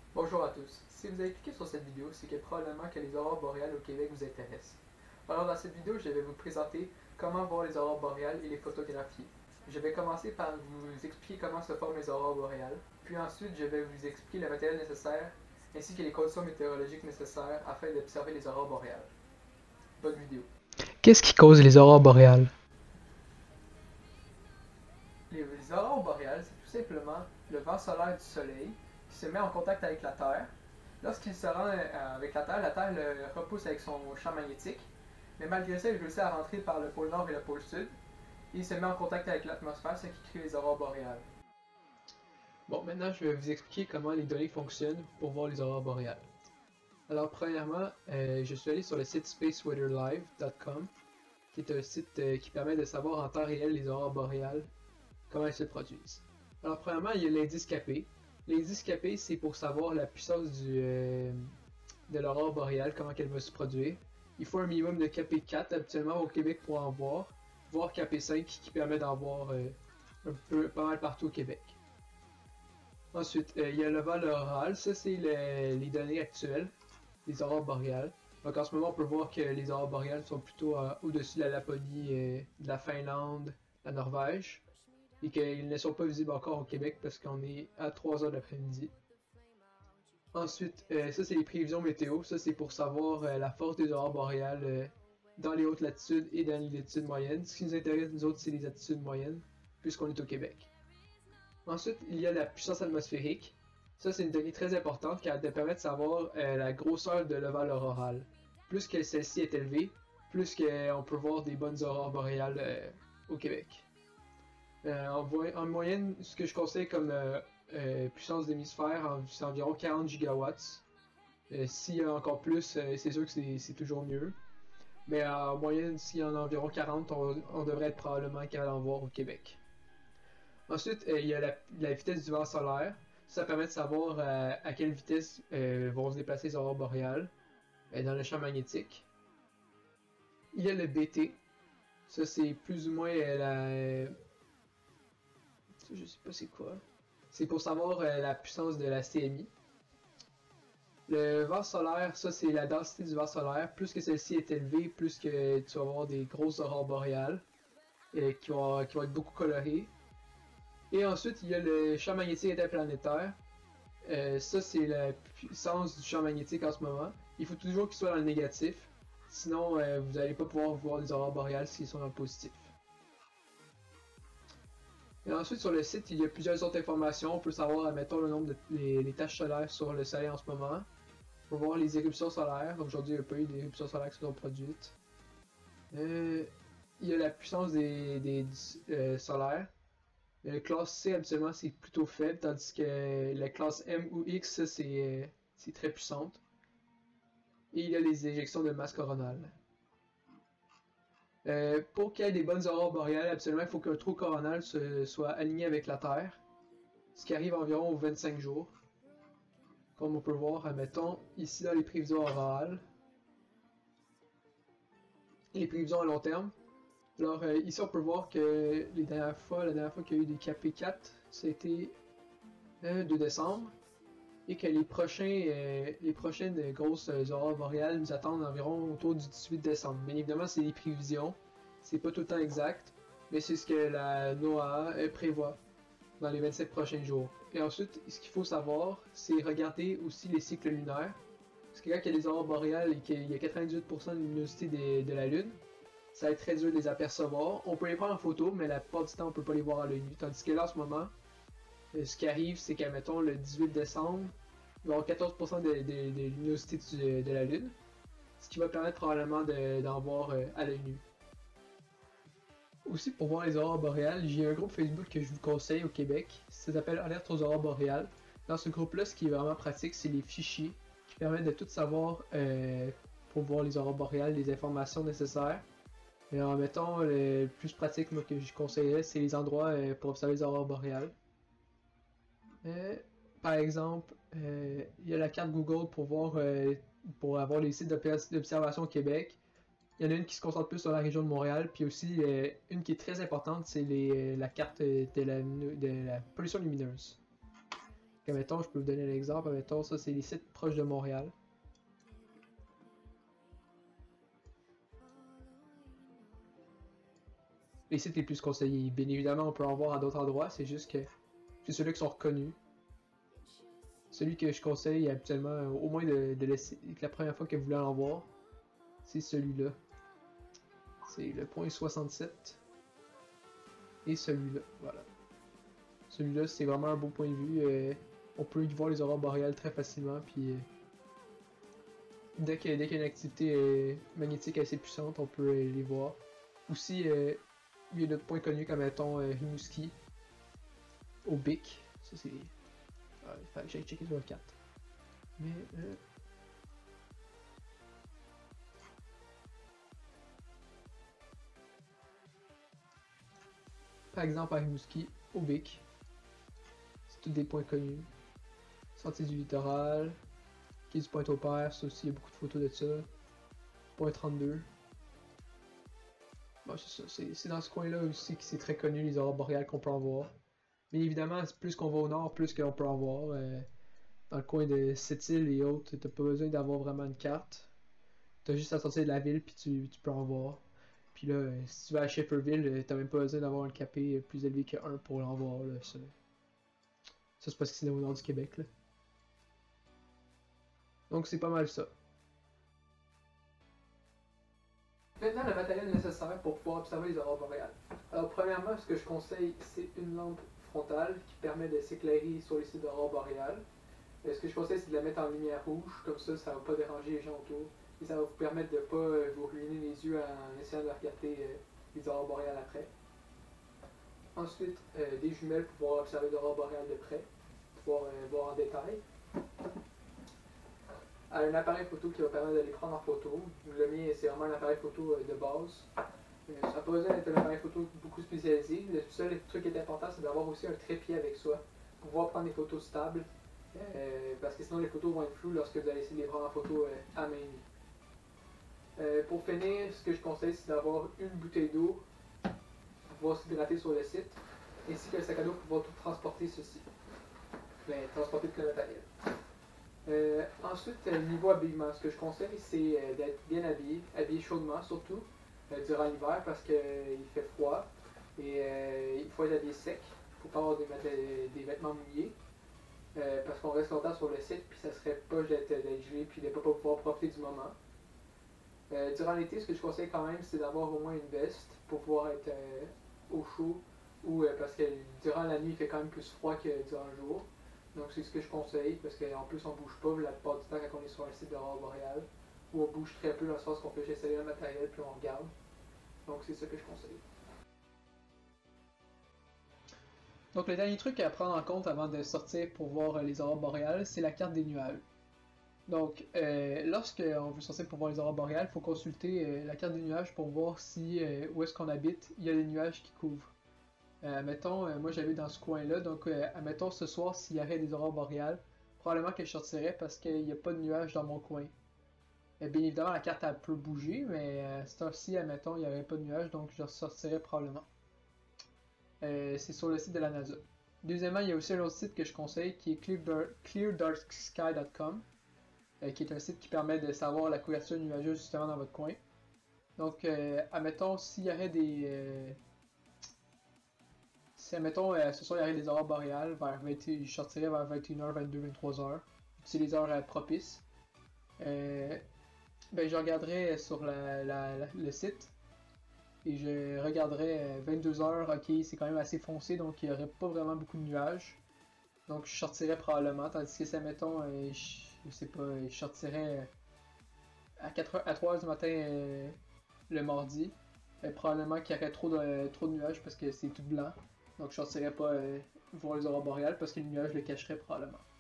Bonjour à tous. Si vous avez cliqué sur cette vidéo, c'est que probablement que les aurores boréales au Québec vous intéressent. Alors dans cette vidéo, je vais vous présenter comment voir les aurores boréales et les photographier. Je vais commencer par vous expliquer comment se forment les aurores boréales, puis ensuite je vais vous expliquer le matériel nécessaire ainsi que les conditions météorologiques nécessaires afin d'observer les aurores boréales. Bonne vidéo. Qu'est-ce qui cause les aurores boréales? Les aurores boréales, c'est tout simplement le vent solaire du Soleil qui se met en contact avec la Terre. Lorsqu'il se rend avec la Terre le repousse avec son champ magnétique, mais malgré ça, il réussit à rentrer par le pôle Nord et le pôle Sud, et il se met en contact avec l'atmosphère, ce qui crée les aurores boréales. Bon, maintenant je vais vous expliquer comment les données fonctionnent pour voir les aurores boréales. Alors, premièrement, je suis allé sur le site spaceweatherlive.com, qui est un site qui permet de savoir en temps réel les aurores boréales, comment elles se produisent. Alors, premièrement, il y a l'indice KP. L'indice KP, c'est pour savoir la puissance de l'aurore boréale, comment elle va se produire. Il faut un minimum de KP4 habituellement au Québec pour en voir, voire KP5 qui permet d'en voir un peu pas mal partout au Québec. Ensuite, il y a le vol oral, ça c'est les données actuelles des aurores boréales. Donc en ce moment, on peut voir que les aurores boréales sont plutôt au-dessus de la Laponie, de la Finlande, la Norvège, et qu'ils ne sont pas visibles encore au Québec parce qu'on est à 3 heures d'après-midi. Ensuite, ça c'est les prévisions météo. Ça c'est pour savoir la force des aurores boréales dans les hautes latitudes et dans les latitudes moyennes. Ce qui nous intéresse, nous autres, c'est les latitudes moyennes, puisqu'on est au Québec. Ensuite, il y a la puissance atmosphérique. Ça, c'est une donnée très importante car elle permet de savoir la grosseur de l'ovale auroral. Plus que celle-ci est élevée, plus qu'on peut voir des bonnes aurores boréales au Québec. En moyenne, ce que je conseille comme puissance d'hémisphère, c'est environ 40 gigawatts. S'il y a encore plus, c'est sûr que c'est toujours mieux. Mais en moyenne, s'il y en a environ 40, on devrait être probablement capable d'en voir au Québec. Ensuite, il y a la vitesse du vent solaire. Ça permet de savoir à quelle vitesse vont se déplacer les aurores boréales dans le champ magnétique. Il y a le BT. Ça, c'est plus ou moins je sais pas c'est quoi. C'est pour savoir la puissance de la CMI. Le vent solaire, ça c'est la densité du vent solaire. Plus que celle-ci est élevée, plus que tu vas avoir des grosses aurores boréales qui vont être beaucoup colorées. Et ensuite, il y a le champ magnétique interplanétaire. Ça, c'est la puissance du champ magnétique en ce moment. Il faut toujours qu'il soit dans le négatif. Sinon, vous n'allez pas pouvoir voir les aurores boréales s'ils sont dans le positif. Et ensuite, sur le site, il y a plusieurs autres informations. On peut savoir, admettons, le nombre les taches solaires sur le soleil en ce moment. On peut voir les éruptions solaires. Aujourd'hui, il n'y a pas eu d'éruptions solaires qui se sont produites. Il y a la puissance des solaires. La classe C, habituellement, c'est plutôt faible, tandis que la classe M ou X, c'est très puissante. Et il y a les éjections de masse coronale. Pour qu'il y ait des bonnes aurores boréales, absolument, il faut qu'un trou coronal soit aligné avec la Terre, ce qui arrive environ aux 25 jours. Comme on peut voir, admettons, ici dans les prévisions orales, et les prévisions à long terme. Alors ici, on peut voir que la dernière fois qu'il y a eu des KP4, c'était de décembre, et que les prochaines grosses aurores boréales nous attendent environ autour du 18 décembre. Bien évidemment, c'est des prévisions, c'est pas tout le temps exact, mais c'est ce que la NOAA prévoit dans les 27 prochains jours. Et ensuite, ce qu'il faut savoir, c'est regarder aussi les cycles lunaires. Parce que quand il y a des aurores boréales et qu'il y a 98% de luminosité de la Lune, ça va être très dur de les apercevoir. On peut les prendre en photo, mais la plupart du temps, on peut pas les voir à l'œil nu. Tandis que là, en ce moment, ce qui arrive, c'est qu'à mettons le 18 décembre, il va y avoir 14% de luminosité de la Lune, ce qui va permettre probablement d'en voir à l'œil nu. Aussi, pour voir les aurores boréales, j'ai un groupe Facebook que je vous conseille au Québec. Ça s'appelle Alerte aux aurores boréales. Dans ce groupe-là, ce qui est vraiment pratique, c'est les fichiers qui permettent de tout savoir pour voir les aurores boréales, les informations nécessaires. Et en mettant le plus pratique moi, que je conseillerais, c'est les endroits pour observer les aurores boréales. Euh, Par exemple, il y a la carte Google pour avoir les sites d'observation au Québec. Il y en a une qui se concentre plus sur la région de Montréal, puis aussi une qui est très importante, c'est la carte de la pollution lumineuse. Comme mettons, je peux vous donner l'exemple, mettons, ça c'est les sites proches de Montréal. Les sites les plus conseillés. Bien évidemment, on peut en voir à d'autres endroits, c'est juste que c'est ceux-là qui sont reconnus. Celui que je conseille habituellement, au moins de laisser, la première fois que vous voulez en voir, c'est celui-là. C'est le point 67. Et celui-là, voilà. Celui-là, c'est vraiment un beau point de vue. On peut y voir les aurores boréales très facilement, puis dès qu'il y a une activité magnétique assez puissante, on peut les voir. Aussi, il y a d'autres points connus comme mettons Rimouski, au Bic. Ça c'est... il fallait que j'aille checker sur le 4. Mais... par exemple à Rimouski, au Bic. C'est tous des points connus. Sentier du littoral, quai du Pointe-au-Père, ça aussi il y a beaucoup de photos de ça. Point 32. Bon, c'est ça, c'est dans ce coin-là aussi que c'est très connu les aurores boréales qu'on peut en voir. Mais évidemment, plus qu'on va au nord, plus qu'on peut en voir. Dans le coin de Sept-Îles et autres, t'as pas besoin d'avoir vraiment une carte. T'as juste à sortir de la ville puis tu peux en voir. Puis là, si tu vas à Shefferville, t'as même pas besoin d'avoir un KP plus élevé que 1 pour l'en voir. Là, ça c'est parce que c'est au nord du Québec. Là. Donc c'est pas mal ça. Maintenant, le matériel nécessaire pour pouvoir observer les aurores boréales. Alors, premièrement, ce que je conseille, c'est une lampe frontale qui permet de s'éclairer sur les sites d'aurores boréales. Ce que je conseille, c'est de la mettre en lumière rouge, comme ça ne va pas déranger les gens autour. Et ça va vous permettre de ne pas vous ruiner les yeux en essayant de regarder les aurores boréales après. Ensuite, des jumelles pour pouvoir observer les aurores boréales de près, pouvoir voir en détail. Un appareil photo qui va permettre de les prendre en photo. Le mien, c'est vraiment un appareil photo de base. Ça n'a pas besoin d'être un appareil photo beaucoup spécialisé. Le seul truc qui est important, c'est d'avoir aussi un trépied avec soi pour pouvoir prendre des photos stables. Parce que sinon, les photos vont être floues lorsque vous allez essayer de les prendre en photo à main nue. Pour finir, ce que je conseille, c'est d'avoir une bouteille d'eau pour pouvoir s'hydrater sur le site, ainsi qu'un sac à dos pour pouvoir tout transporter ceci. Transporter tout le matériel. Ensuite, niveau habillement, ce que je conseille, c'est d'être bien habillé chaudement surtout, durant l'hiver parce qu'il fait froid et il faut être habillé sec. Il ne faut pas avoir des vêtements mouillés parce qu'on reste longtemps sur le site puis ça serait poche d'être gelé puis de ne pas pouvoir profiter du moment. Durant l'été, ce que je conseille quand même, c'est d'avoir au moins une veste pour pouvoir être au chaud ou parce que durant la nuit, il fait quand même plus froid que durant le jour. Donc c'est ce que je conseille, parce qu'en plus on bouge pas la plupart du temps quand on est sur un site d'aurore boréale, où on bouge très peu dans le sens qu'on fait juste installer le matériel puis on regarde. Donc c'est ça que je conseille. Donc le dernier truc à prendre en compte avant de sortir pour voir les aurores boréales, c'est la carte des nuages. Donc lorsque on veut sortir pour voir les aurores boréales, il faut consulter la carte des nuages pour voir si où est-ce qu'on habite, il y a des nuages qui couvrent. Admettons, moi j'habite dans ce coin-là, donc admettons ce soir s'il y avait des aurores boréales, probablement que je sortirais parce qu'il n'y a pas de nuages dans mon coin. Bien évidemment, la carte elle peut bouger, mais cette heure-ci, admettons, il n'y aurait pas de nuages, donc je ressortirais probablement. C'est sur le site de la NASA. Deuxièmement, il y a aussi un autre site que je conseille qui est cleardarksky.com, qui est un site qui permet de savoir la couverture nuageuse justement dans votre coin. Donc, admettons, s'il y aurait des... si, admettons, ce soir, il y aurait des aurores boréales, je sortirais vers 21h, 22, 23h. C'est les heures propices. Je regarderai sur le site et je regarderai 22h, ok, c'est quand même assez foncé, donc il n'y aurait pas vraiment beaucoup de nuages. Donc je sortirais probablement, tandis que ça, mettons, je sais pas, je sortirais à 3h du matin le mardi. Probablement qu'il y aurait trop de nuages parce que c'est tout blanc. Donc je sortirais pas voir les aurores boréales parce que le nuage le cacherait probablement.